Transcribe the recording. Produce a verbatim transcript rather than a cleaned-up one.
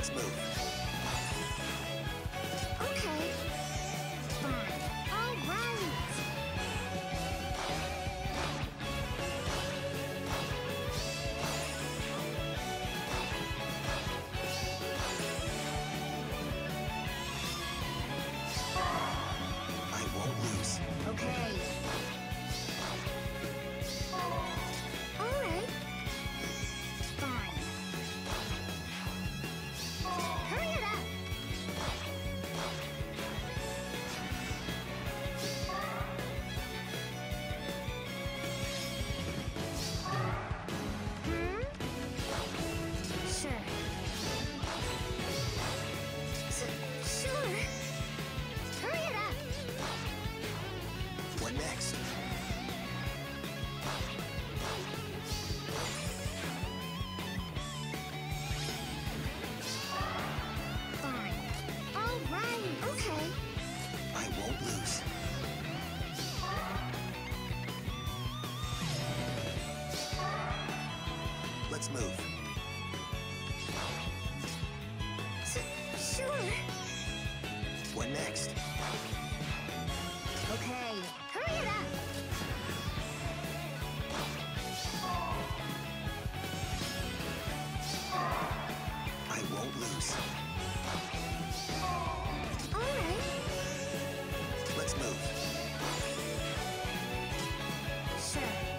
Let's move. Okay. Fine. All right. I won't lose. Okay. All right. Fine. Hurry it up. Hmm? Sure. S- sure. Hurry it up. What next? Fine. All right. Okay. I won't lose. Let's move. S- sure. What next? Okay. Hurry it up. I won't lose. All right. Let's move. Sure.